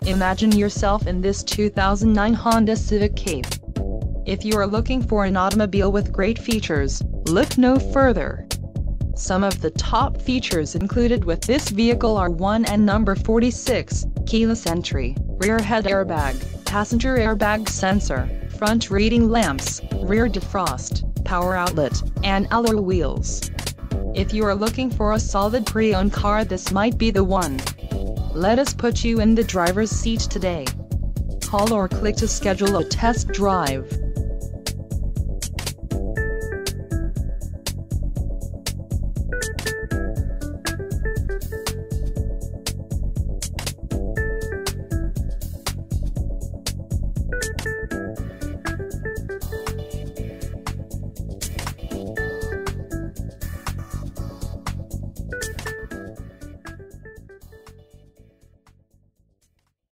Imagine yourself in this 2009 Honda Civic EX. If you are looking for an automobile with great features, look no further. Some of the top features included with this vehicle are 1 and number 46, keyless entry, rear head airbag, passenger airbag sensor, front reading lamps, rear defrost, power outlet, and alloy wheels. If you are looking for a solid pre-owned car, this might be the one. Let us put you in the driver's seat today. Call or click to schedule a test drive.